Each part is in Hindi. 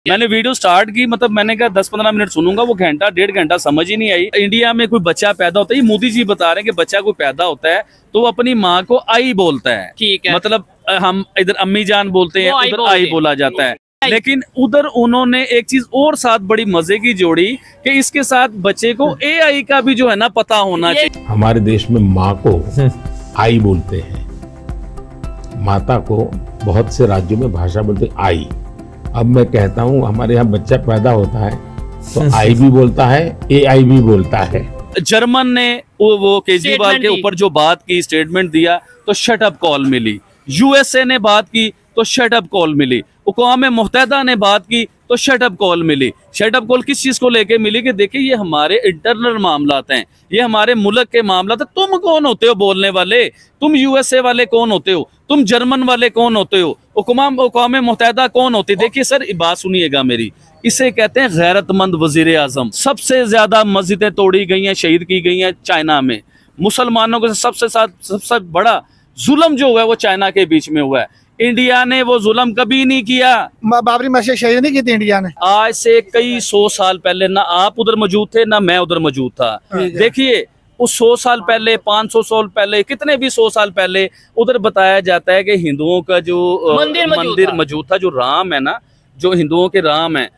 मैंने वीडियो स्टार्ट की, मतलब मैंने कहा 10-15 मिनट सुनूंगा, वो घंटा 1.5 घंटा समझ ही नहीं आई। इंडिया में कोई बच्चा पैदा होता है, मोदी जी बता रहे हैं कि बच्चा कोई पैदा होता है तो वो अपनी माँ को आई बोलता है। ठीक है, मतलब हम इधर अम्मी जान बोलते हैं, उधर आई बोला जाता है। लेकिन उधर उन्होंने एक चीज और साथ बड़ी मजे की जोड़ी कि इसके साथ बच्चे को AI का भी जो है ना पता होना चाहिए। हमारे देश में माँ को आई बोलते हैं, माता को बहुत से राज्यों में भाषा बोलते हैं आई। अब मैं कहता हूँ हमारे यहाँ बच्चा पैदा होता है तो आई भी बोलता है, AI भी बोलता है। जर्मन ने वो केजरीवाल के ऊपर जो बात की, स्टेटमेंट दिया तो शट अप कॉल मिली। USA ने बात की तो शट अप कॉल मिली। अक़वाम मुत्तहिदा ने बात की तो शट अप कॉल मिली। शट अप कॉल किस चीज को लेके मिली कि देखिए ये हमारे इंटरनल मामलात हैं, ये हमारे मुल्क के मामलात हैं। तुम कौन होते हो बोलने वाले? तुम USA वाले कौन होते हो? तुम जर्मन वाले कौन होते हो? अक़वाम मुत्तहिदा कौन होती? देखिए सर, बात सुनिएगा मेरी, इसे कहते हैं गैरतमंद वजीर आजम। सबसे ज्यादा मस्जिदें तोड़ी गई हैं, शहीद की गई हैं चाइना में। मुसलमानों के सबसे बड़ा जुल्म जो हुआ है वो चाइना के बीच में हुआ है। इंडिया ने वो जुल्म कभी नहीं किया। बाबरी मस्जिद शहीद नहीं की थी इंडिया ने। आज से कई 100 साल पहले ना आप उधर मौजूद थे ना मैं उधर मौजूद था। देखिए उस 100 साल पहले, 500 साल पहले, कितने भी 100 साल पहले उधर बताया जाता है कि हिंदुओं का जो मंदिर मौजूद था, जो राम है ना, जो हिंदुओं के राम है,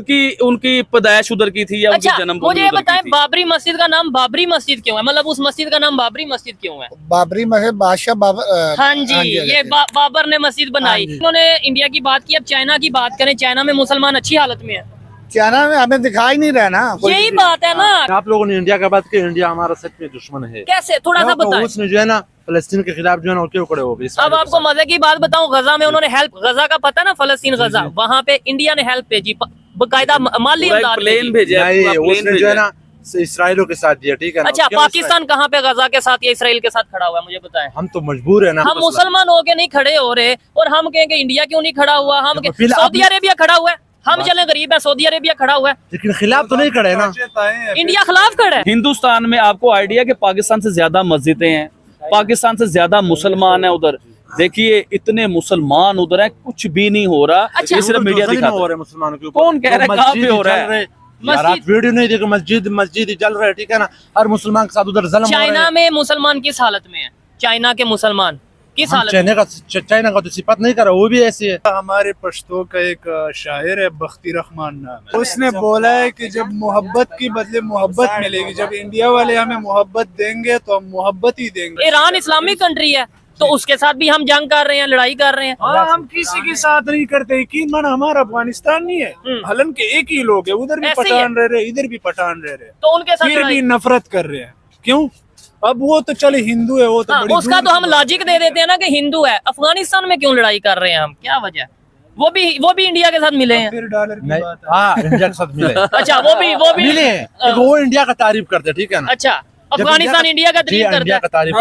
उनकी पैदाइश उधर की थी या उनकी जन्म। मुझे ये बताएं, बाबरी मस्जिद का नाम बाबरी मस्जिद क्यों है? मतलब उस मस्जिद का नाम बाबरी मस्जिद क्यों है? बाबरी मस्जिद बादशाह बाबर। हाँ जी, ये बाबर ने मस्जिद बनाई। उन्होंने इंडिया की बात की, अब चाइना की बात करें। चाइना में मुसलमान अच्छी हालत में है। चाइना में हमें दिखाई नहीं रहा ना। यही बात है ना। आप लोगों ने इंडिया का बात की, इंडिया हमारा सच में दुश्मन है। कैसे? थोड़ा सा बताएं। उसने जो है ना फलस्तीन के खिलाफ जो है ना क्यों खड़े हो गए। अब आपको मजे की बात बताऊं, गजा में उन्होंने हेल्प, गजा का पता ना, फलस्तीन गजा, वहाँ पे इंडिया ने हेल्प भेजी, बकायदा माली प्लेन भेजा, उसने जो है ना इसराइलों के साथ दिया। ठीक है। अच्छा, पाकिस्तान कहाँ पे गजा के साथ या इसराइल के साथ खड़ा हुआ है? मुझे बताएं। हम तो मजबूर है ना, हम मुसलमान होके नहीं खड़े हो रहे और हम कहेंगे इंडिया क्यों नहीं खड़ा हुआ? हम सऊदी अरेबिया खड़ा हुआ है, हम चले गरीब है, सऊदी अरेबिया खड़ा हुआ है, लेकिन खिलाफ तो नहीं खड़े ना। इंडिया खिलाफ खड़ा है। हिंदुस्तान में आपको आइडिया कि पाकिस्तान से ज्यादा मस्जिदें हैं, पाकिस्तान से ज्यादा मुसलमान है उधर। देखिए इतने मुसलमान उधर है, कुछ भी नहीं हो रहा। अच्छा, सिर्फ मीडिया दिखाता है। मुसलमानों के कौन कह रहा है कहाँ पे हो रहा है? यार आप वीडियो नहीं देखो, मस्जिद ही जल रहा है। ठीक है ना, हर मुसलमान के साथ उधर जुल्म हो रहा है। चाइना में मुसलमान किस हालत में है? चाइना के मुसलमान किस हालत? चाइना का तो सिफत नहीं कर रहा, वो भी ऐसी है। हमारे पश्तो का एक शायर है, बख्ती रहमान नाम है, उसने बोला है कि जब मोहब्बत की बदले मोहब्बत मिलेगी, जब इंडिया वाले हमें मोहब्बत देंगे तो हम मोहब्बत ही देंगे। ईरान इस्लामिक कंट्री है तो उसके साथ भी हम जंग कर रहे हैं, लड़ाई कर रहे हैं। हम किसी के साथ नहीं करते। यकीन माना हमारा अफगानिस्तान नहीं है, हलन के एक ही लोग है, उधर भी पठान रह रहे, इधर भी पठान रह रहे, तो उनके साथ फिर भी नफरत कर रहे हैं। क्यों? अब वो तो चले हिंदू है, वो तो बड़ी उसका तो हम लॉजिक दे देते हैं ना कि हिंदू है। अफगानिस्तान में क्यों लड़ाई कर रहे हैं हम? क्या वजह? वो भी इंडिया के साथ मिले हैं। फिर डॉलर की बात है। हाँ, इंडिया के साथ मिले। अच्छा, वो भी मिले हैं। वो इंडिया का तारीफ करते। ठीक है ना। अच्छा, अफगानिस्तान इंडिया का तारीफ करता है।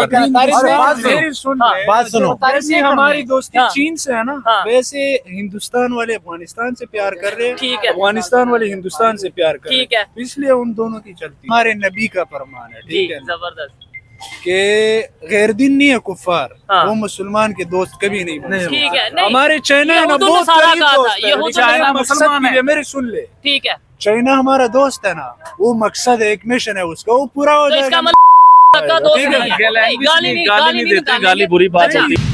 बात सुनो, जैसे हमारी दोस्ती चीन से है ना, वैसे हिंदुस्तान वाले अफगानिस्तान से प्यार कर रहे हैं। ठीक है। अफगानिस्तान वाले हिंदुस्तान से प्यार कर रहे हैं। ठीक है, इसलिए उन दोनों की चलती। हमारे नबी का फरमान है, ठीक है, जबरदस्त, के गैर दिन नहीं है कुफार, वो मुसलमान के दोस्त कभी नहीं बने। ठीक है। हमारे चाइना है ना, बहुत करीब दोस्त है। चाइना मुसलमान है, मेरे सुन ले। ठीक है, चाइना हमारा दोस्त है ना, वो मकसद है, एक मिशन है उसका, वो पूरा हो जाएगा। गाली बुरी बात होती है।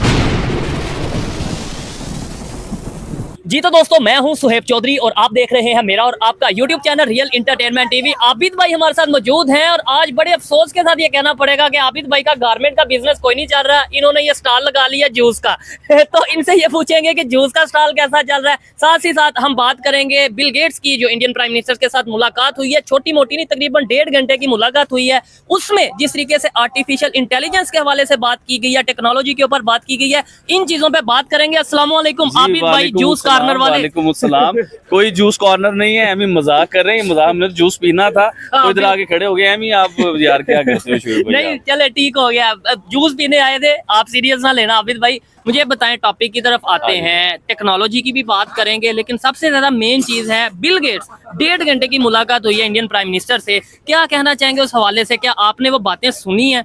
जी तो दोस्तों, मैं हूं सुहेब चौधरी और आप देख रहे हैं मेरा और आपका YouTube channel real entertainment TV. Abid भाई हमारे साथ मौजूद हैं और आज बड़े अफसोस के साथ ये कहना पड़ेगा कि आबिद भाई का गारमेंट का बिजनेस कोई नहीं चल रहा। इन्होंने ये स्टॉल लगा लिया जूस का तो इनसे ये पूछेंगे कि जूस का स्टॉल कैसा चल रहा है। साथ ही साथ हम बात करेंगे बिल गेट्स की, जो इंडियन प्राइम मिनिस्टर के साथ मुलाकात हुई है, छोटी मोटी नहीं, तकरीबन 1.5 घंटे की मुलाकात हुई है। उसमें जिस तरीके से आर्टिफिशियल इंटेलिजेंस के हवाले से बात की गई है, टेक्नोलॉजी के ऊपर बात की गई है, इन चीजों पर बात करेंगे। अस्सलाम वालेकुम आबिद भाई, जूस कॉर्नर वाले। सलाम। कोई जूस कॉर्नर नहीं है, हम मजाक कर रहे हैं। मजाक में जूस पीना था तो इधर आके खड़े हो गए हम ही। आप यार क्या करते हो? शुरू नहीं, चले ठीक हो गया। जूस पीने आए थे, आप सीरियस ना लेना। आबिद भाई मुझे बताएं, टॉपिक की तरफ आते हैं, टेक्नोलॉजी की भी बात करेंगे, लेकिन सबसे ज्यादा मेन चीज है बिल गेट्स। 1.5 घंटे की मुलाकात हुई है इंडियन प्राइम मिनिस्टर से। क्या कहना चाहेंगे उस हवाले से? क्या आपने वो बातें सुनी है?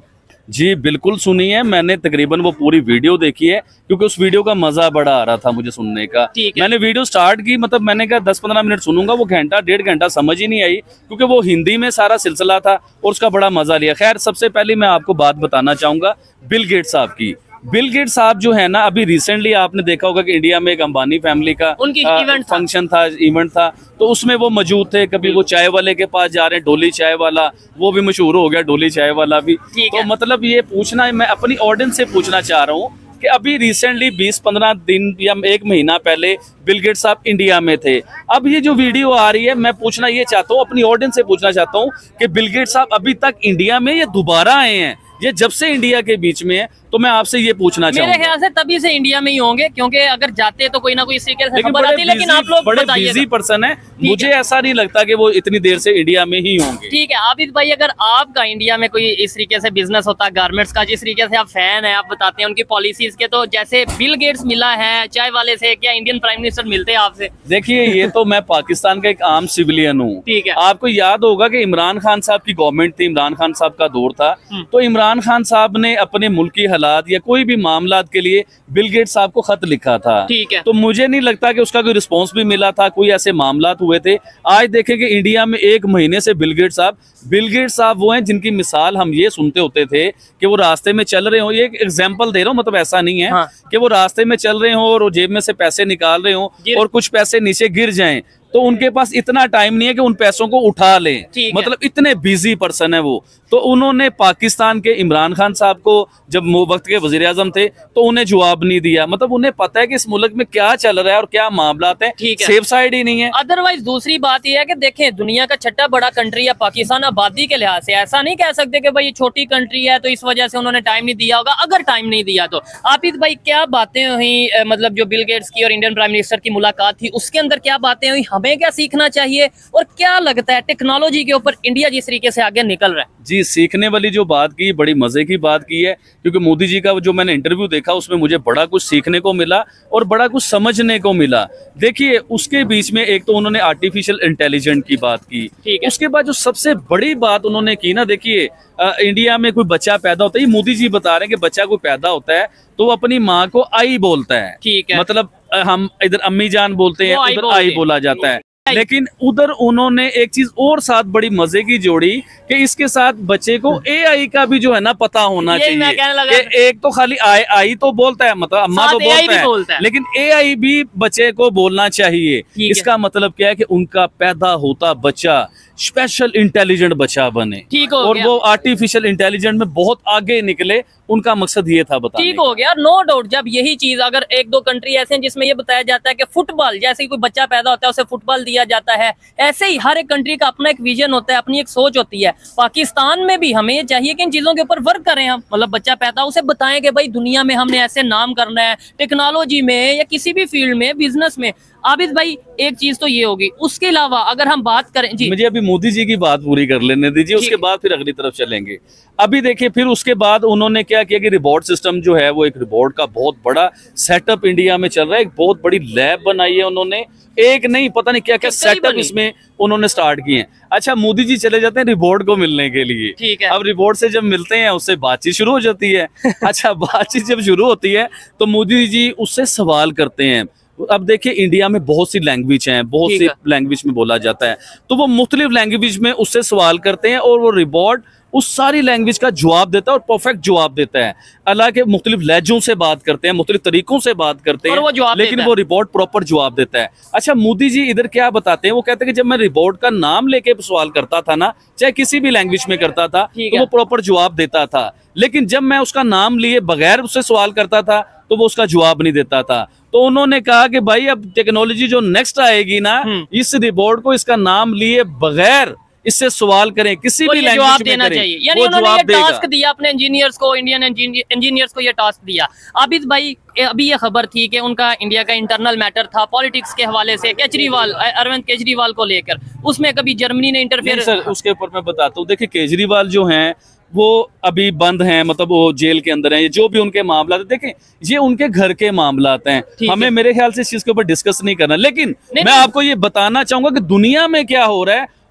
जी बिल्कुल सुनी है मैंने, तकरीबन वो पूरी वीडियो देखी है, क्योंकि उस वीडियो का मजा बड़ा आ रहा था मुझे सुनने का। मैंने वीडियो स्टार्ट की, मतलब मैंने कहा 10-15 मिनट सुनूंगा, वो घंटा 1.5 घंटा समझ ही नहीं आई, क्योंकि वो हिंदी में सारा सिलसिला था और उसका बड़ा मजा लिया। खैर, सबसे पहले मैं आपको बात बताना चाहूंगा बिल गेट्स साहब की। बिल गेट्स साहब जो है ना, अभी रिसेंटली आपने देखा होगा कि इंडिया में एक अंबानी फैमिली का फंक्शन था, इवेंट था, तो उसमें वो मौजूद थे। कभी वो चाय वाले के पास जा रहे हैं, डोली चाय वाला, वो भी मशहूर हो गया, डोली चाय वाला भी। तो मतलब ये पूछना, मैं अपनी ऑडियंस से पूछना चाह रहा हूँ कि अभी रिसेंटली 20-15 दिन या 1 महीना पहले बिल गेट्स साहब इंडिया में थे। अब ये जो वीडियो आ रही है, मैं पूछना ये चाहता हूँ, अपनी ऑडियंस से पूछना चाहता हूँ कि बिल गेट्स साहब अभी तक इंडिया में ये दोबारा आए हैं, ये जब से इंडिया के बीच में है, तो मैं आपसे ये पूछना चाहूंगा। मेरे ख्याल से तभी से इंडिया में ही होंगे, क्योंकि अगर जाते तो कोई ना कोई इस तरीके से खबर आती, लेकिन आप लोग बड़े बिजी पर्सन है, मुझे ऐसा नहीं लगता कि वो इतनी देर से इंडिया में ही होंगे। ठीक है आबिद भाई, अगर आपका इंडिया में कोई इस तरीके से बिजनेस होता है गारमेंट्स का, जिस तरीके से आप फैन है, आप बताते हैं उनकी पॉलिसीज के, तो जैसे बिल गेट्स मिला है चाय वाले से, क्या इंडियन प्राइम मिनिस्टर मिलते हैं आपसे? देखिए, ये तो मैं पाकिस्तान का एक आम सिविलियन हूँ। ठीक है, आपको याद होगा कि इमरान खान साहब की गवर्नमेंट थी, इमरान खान साहब का दौर था, तो इमरान खान साहब ने अपने मुल्क की हालात या कोई भी मामलात के लिए बिल गेट्स साहब को खत लिखा था। ठीक है, तो मुझे नहीं लगता कि उसका कोई रिस्पांस भी मिला था, कोई ऐसे मामलात हुए थे। आज देखें कि इंडिया में 1 महीने से बिल गेट्स साहब वो हैं जिनकी मिसाल हम ये सुनते होते थे कि वो रास्ते में चल रहे हो, ये एक एग्जांपल दे रहा हूँ, मतलब ऐसा नहीं है कि वो रास्ते में चल रहे हो और वो जेब में से पैसे निकाल रहे हो और कुछ पैसे नीचे गिर जाएं, तो उनके पास इतना टाइम नहीं है कि उन पैसों को उठा लें, मतलब इतने बिजी पर्सन है वो। तो उन्होंने पाकिस्तान के इमरान खान साहब को, जब वो वक्त के वजीर आजम थे, तो उन्हें जवाब नहीं दिया। मतलब उन्हें पता है कि इस मुल्क में क्या चल रहा है और क्या मामलात हैं, सेफ साइड ही नहीं है। अदरवाइज दूसरी बात यह है कि देखें, दुनिया का छठा बड़ा कंट्री है पाकिस्तान आबादी के लिहाज से, ऐसा नहीं कह सकते कि भाई ये छोटी कंट्री है तो इस वजह से उन्होंने टाइम नहीं दिया होगा। अगर टाइम नहीं दिया तो आबिद भाई क्या बातें हुई, मतलब जो बिल गेट्स की और इंडियन प्राइम मिनिस्टर की मुलाकात थी, उसके अंदर क्या बातें हुई, हमें क्या सीखना चाहिए, और क्या लगता है टेक्नोलॉजी के ऊपर इंडिया जिस तरीके से आगे निकल रहा है? जी, सीखने वाली जो बात की, बड़ी मजे की बात की है, क्योंकि मोदी जी का जो मैंने इंटरव्यू देखा उसमें मुझे बड़ा कुछ सीखने को मिला और बड़ा कुछ समझने को मिला। देखिए, उसके बीच में एक तो उन्होंने आर्टिफिशियल इंटेलिजेंस की बात की, उसके बाद जो सबसे बड़ी बात उन्होंने की ना, देखिए इंडिया में कोई बच्चा पैदा होता है, मोदी जी बता रहे हैं कि बच्चा कोई पैदा होता है तो वो अपनी माँ को आई बोलता है। ठीक है, मतलब हम इधर अम्मी जान बोलते हैं, उधर आई बोला जाता है। लेकिन उधर उन्होंने एक चीज और साथ बड़ी मजे की जोड़ी कि इसके साथ बच्चे को एआई का भी जो है ना पता होना चाहिए। एक तो खाली आई तो बोलता है, मतलब अम्मा तो बोलता है, लेकिन एआई भी बच्चे को बोलना चाहिए। इसका मतलब क्या है कि उनका पैदा होता बच्चा स्पेशल इंटेलिजेंट बच्चा बने, ठीक हो और वो आर्टिफिशियल इंटेलिजेंट में बहुत आगे निकले, उनका मकसद ये था बताने। ठीक हो गया, नो डाउट। जब यही चीज अगर 1-2 कंट्री ऐसे हैं जिसमें ये बताया जाता है कि फुटबॉल, जैसे कोई बच्चा पैदा होता है उसे फुटबॉल दिया जाता है, ऐसे ही हर एक कंट्री का अपना एक विजन होता है, अपनी एक सोच होती है। पाकिस्तान में भी हमें ये चाहिए कि इन चीजों के ऊपर वर्क करें हम, मतलब बच्चा पैदा उसे बताएं कि भाई दुनिया में हमने ऐसे नाम करना है, टेक्नोलॉजी में या किसी भी फील्ड में, बिजनेस में। आबिद भाई, एक चीज तो ये होगी, उसके अलावा अगर हम बात करें जी, मुझे अभी मोदी जी की बात पूरी कर लेने दीजिए, उसके बाद फिर अगली तरफ चलेंगे। अभी देखिए, फिर उसके बाद उन्होंने क्या किया कि रिवॉर्ड सिस्टम जो है वो एक रिवॉर्ड का बहुत बड़ा सेटअप इंडिया में चल रहा है, एक बहुत बड़ी लैब बनाई है उन्होंने, एक नहीं पता नहीं क्या क्या सेटअप इसमें उन्होंने स्टार्ट किए हैं। अच्छा, मोदी जी चले जाते हैं रिवॉर्ड को मिलने के लिए, ठीक है। अब रिवॉर्ड से जब मिलते हैं उससे बातचीत शुरू हो जाती है। अच्छा, बातचीत जब शुरू होती है तो मोदी जी उससे सवाल करते हैं। अब देखिए, इंडिया में बहुत सी लैंग्वेज हैं, बहुत सी लैंग्वेज में बोला जाता है, तो वो मुख्तलिफ लैंग्वेज में उससे सवाल करते हैं और वो रिवॉर्ड उस सारी लैंग्वेज का जवाब देता है और परफेक्ट जवाब देता है। हालांकि मुख्तलिफ लहजों से बात करते हैं, मुख्तलिफ तरीकों से बात करते हैं, लेकिन वो रिपोर्ट प्रॉपर जवाब देता है। अच्छा, मोदी जी इधर क्या बताते हैं, वो कहते हैं कि जब मैं रिपोर्ट का नाम लेके सवाल करता था ना, चाहे किसी भी लैंग्वेज में करता था, तो वो प्रॉपर जवाब देता था, लेकिन जब मैं उसका नाम लिए बगैर उससे सवाल करता था तो वो उसका जवाब नहीं देता था। तो उन्होंने कहा कि भाई अब टेक्नोलॉजी जो नेक्स्ट आएगी ना, इस रिपोर्ट को इसका नाम लिए बगैर इससे सवाल करें, किसी भी लैंग्वेज में करें, चाहिए। यानी उन्होंने ये टास्क दिया अपने इंजीनियर्स को, इंडियन इंजीनियर्स को ये टास्क दिया। आबिद भाई, अभी ये खबर थी कि उनका इंडिया का इंटरनल मैटर था पॉलिटिक्स के हवाले से, केजरीवाल, अरविंद केजरीवाल को लेकर, उसमें कभी जर्मनी ने इंटरफेयर। सर, उसके ऊपर मैं बताता हूँ। देखिए, केजरीवाल जो हैं वो अभी बंद हैं, मतलब वो जेल के अंदर हैं। ये जो भी उनके मामला देखें, ये उनके घर के मामला हैं, हमें मेरे ख्याल से इस चीज के ऊपर डिस्कस नहीं करना। लेकिन मैं आपको ये बताना चाहूंगा कि दुनिया में क्या हो रहा है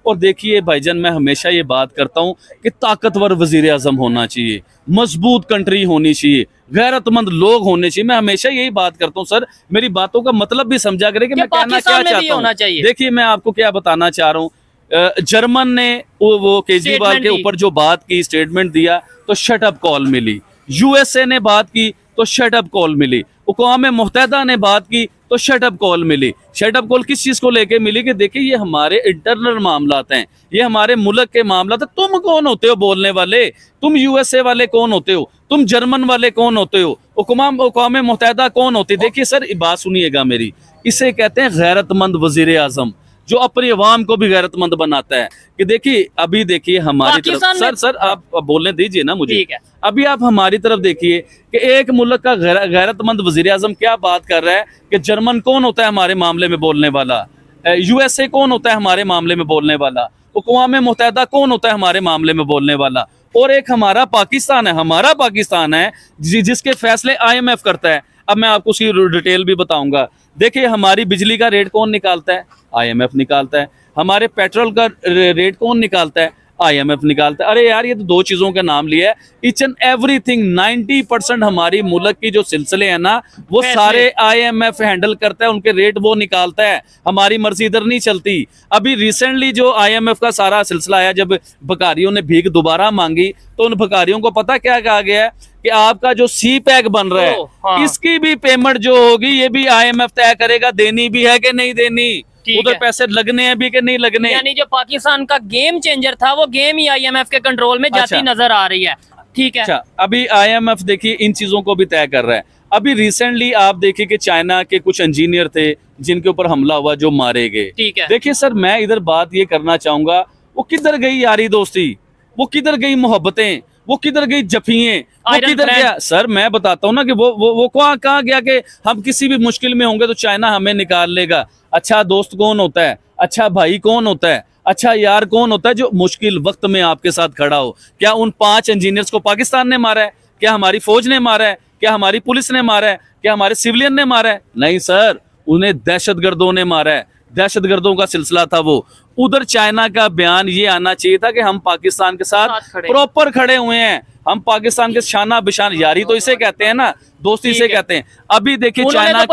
और देखिए भाईजान, मैं हमेशा ये बात करता हूँ कि ताकतवर वजीर आजम होना चाहिए, मजबूत कंट्री होनी चाहिए, गैरतमंद लोग होने चाहिए। मैं हमेशा यही बात करता हूँ सर, मेरी बातों का मतलब भी समझा करें कि मैं कहना क्या चाहता हूँ। देखिए मैं आपको क्या बताना चाह रहा हूँ, जर्मन ने वो केजरीवाल के ऊपर जो बात की, स्टेटमेंट दिया, तो शट अप कॉल मिली। यूएसए ने बात की तो शट अप कॉल मिली। अक़वाम मुत्तहिदा ने बात की तो शट अप कॉल मिली। शट अप कॉल किस चीज को लेके मिली कि देखिए ये हमारे इंटरनल मामलात हैं, ये हमारे मुल्क के मामलात हैं। तुम कौन होते हो बोलने वाले? तुम यूएसए वाले कौन होते हो? तुम जर्मन वाले कौन होते हो? अक़वाम मुत्तहिदा कौन होती? देखिए सर, बात सुनिएगा मेरी, इसे कहते हैं गैरतमंद वजीर आजम, जो अपनी अवाम को भी गैरतमंद बनाता है। कि देखिए अभी देखिए हमारी तरफ, सर आप बोलने दीजिए ना मुझे। अभी आप हमारी तरफ देखिए कि एक मुल्क का गैरतमंद वजीर आजम क्या बात कर रहा है कि जर्मन कौन होता है हमारे मामले में बोलने वाला, यूएसए कौन होता है हमारे मामले में बोलने वाला, अक़वाम मुत्तहिदा कौन होता है हमारे मामले में बोलने वाला, और एक हमारा पाकिस्तान है, हमारा पाकिस्तान है जिसके फैसले IMF करता है। अब मैं आपको उसकी डिटेल भी बताऊंगा। देखिए हमारी बिजली का रेट कौन निकालता है? IMF निकालता है। हमारे पेट्रोल का रेट कौन निकालता है? IMF निकालता है। अरे यार, ये तो दो चीजों का नाम लिया है। ईच एंड एवरीथिंग 90% हमारी मुल्क की जो सिलसिले हैं ना, वो सारे IMF हैंडल करता है, उनके रेट वो निकालता है, हमारी मर्जी इधर नहीं चलती। अभी रिसेंटली जो IMF का सारा सिलसिला आया, जब भिखारियों ने भीख दोबारा मांगी, तो उन भिखारियों को पता क्या कहा गया है कि आपका जो CPEC बन रहा है, इसकी भी पेमेंट जो होगी ये भी IMF तय करेगा, देनी भी है कि नहीं देनी, उधर पैसे लगने हैं भी कि नहीं लगने। यानी जो पाकिस्तान का गेम चेंजर था, वो गेम ही IMF के कंट्रोल में जाती नजर आ रही है। ठीक है। अच्छा, अभी IMF देखिए इन चीजों को भी तय कर रहा है। अभी रिसेंटली आप देखिए कि चाइना के कुछ इंजीनियर थे जिनके ऊपर हमला हुआ, जो मारे गए। ठीक है। देखिए सर, मैं इधर बात ये करना चाहूंगा, वो किधर गई यारी दोस्ती, वो किधर गई मोहब्बतें, वो किधर गई जफियां, वो किधर गया? सर मैं बताता हूँ ना कि वो कहाँ गया कि हम किसी भी मुश्किल में होंगे तो चाइना हमें निकाल लेगा। अच्छा दोस्त कौन होता है? अच्छा भाई कौन होता है? अच्छा यार कौन होता है जो मुश्किल वक्त में आपके साथ खड़ा हो? क्या उन 5 इंजीनियर्स को पाकिस्तान ने मारा है? क्या हमारी फौज ने मारा है? क्या हमारी पुलिस ने मारा है? क्या हमारे सिविलियन ने मारा है? नहीं सर, उन्हें दहशतगर्दों ने मारा है, दहशतगर्दों का सिलसिला था वो। उधर चाइना का बयान ये आना चाहिए था कि हम पाकिस्तान के साथ प्रॉपर खड़े हुए हैं, हम पाकिस्तान के शाना बिशान, यारी तो इसे कहते हैं ना, दोस्ती इसे कहते हैं। अभी देखिए चाइना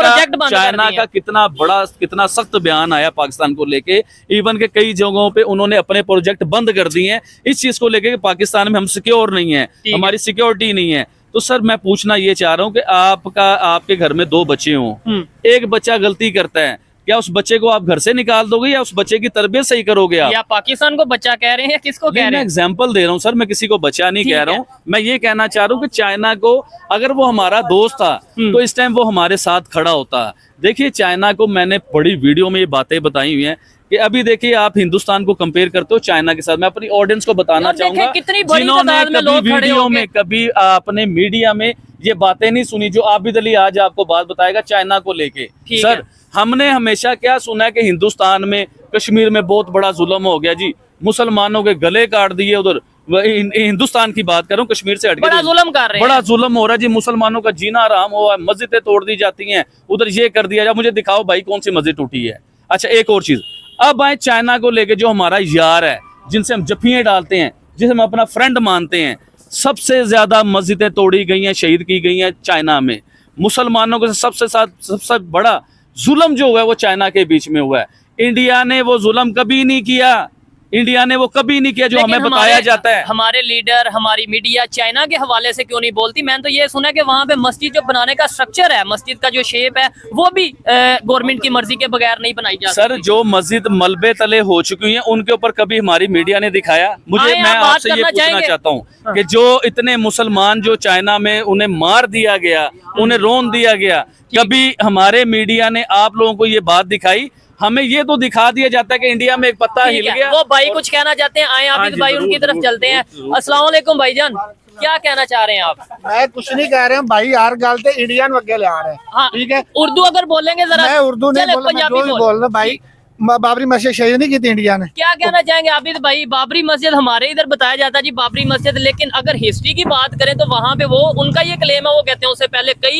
का कितना बड़ा, कितना सख्त बयान आया पाकिस्तान को लेके। इवन के कई जगहों पे उन्होंने अपने प्रोजेक्ट बंद कर दिए हैं इस चीज को लेके कि पाकिस्तान में हम सिक्योर नहीं है, हमारी सिक्योरिटी नहीं है। तो सर मैं पूछना ये चाह रहा हूँ कि आपके घर में 2 बच्चे हों, एक बच्चा गलती करता है, क्या उस बच्चे को आप घर से निकाल दोगे या उस बच्चे की तरबियत सही करोगे आप? या पाकिस्तान को बच्चा कह रहे हैं, किसको कह रहे हैं? मैं एग्जांपल दे रहा हूँ सर, मैं किसी को बच्चा नहीं कह रहा हूँ। मैं ये कहना चाह रहा हूँ कि चाइना को, अगर वो हमारा दोस्त था तो इस टाइम वो हमारे साथ खड़ा होता। देखिए चाइना को मैंने बड़ी वीडियो में ये बातें बताई हुई हैं कि अभी देखिए आप हिंदुस्तान को कंपेयर करते हो चाइना के साथ। मैं अपनी ऑडियंस को बताना चाहूंगा, जिन्होंने कभी वीडियो में, कभी आपने मीडिया में ये बातें नहीं सुनी जो आबिद अली आज आपको बात बताएगा चाइना को लेके। सर हमने हमेशा क्या सुना है कि हिंदुस्तान में, कश्मीर में बहुत बड़ा जुल्म हो गया जी, मुसलमानों के गले काट दिए। उधर हिंदुस्तान की बात करूं, कश्मीर से हटके बड़ा जुल्म कर रहे हैं, बड़ा जुल्म हो रहा है जी, मुसलमानों का जीना हराम हुआ है, मस्जिदें तोड़ दी जाती हैं, उधर ये कर दिया जाए। मुझे दिखाओ भाई कौन सी मस्जिद टूटी है। अच्छा एक और चीज, अब आए चाइना को लेके, जो हमारा यार है, जिनसे हम जफियां डालते हैं, जिसे हम अपना फ्रेंड मानते हैं, सबसे ज्यादा मस्जिदें तोड़ी गई हैं, शहीद की गई हैं चाइना में। मुसलमानों के सबसे बड़ा जुल्म जो हुआ है वो चाइना के बीच में हुआ है। इंडिया ने वो जुल्म कभी नहीं किया, इंडिया ने वो कभी नहीं किया जो हमें बताया जाता है। हमारे लीडर, हमारी मीडिया चाइना के हवाले से क्यों नहीं बोलती? मैंने तो ये सुना है कि वहाँ पे मस्जिद जो बनाने का स्ट्रक्चर है, मस्जिद का जो शेप है, वो भी गवर्नमेंट की मर्जी के बगैर नहीं बनाई जा सकती। सर जो मस्जिद मलबे तले हो चुकी है उनके ऊपर कभी हमारी मीडिया ने दिखाया? मैं आपसे ये पूछना चाहता हूँ कि जो इतने मुसलमान जो चाइना में उन्हें मार दिया गया, उन्हें रोन दिया गया, कभी हमारे मीडिया ने आप लोगों को ये बात दिखाई? हमें ये तो दिखा दिया जाता है कि इंडिया में एक पत्ता हिल गया। वो भाई कुछ कहना चाहते हैं, आए आबिद भाई उनकी तरफ चलते हैं। अस्सलाम वालेकुम भाईजान, क्या कहना चाह रहे हैं आप? मैं कुछ नहीं कह रहे हैं भाई, यार गलते इंडियन वगे ले आ रहे हैं। हाँ, ठीक है, उर्दू अगर बोलेंगे जरा। मैं उर्दू नहीं बोल रहा भाई। बाबरी मस्जिद शहीद नहीं की थी इंडिया ने। क्या कहना चाहेंगे आबिद भाई? बाबरी मस्जिद हमारे इधर बताया जाता है जी, बाबरी मस्जिद, लेकिन अगर हिस्ट्री की बात करें तो वहाँ पे वो, उनका ये क्लेम है, वो कहते हैं उससे पहले कई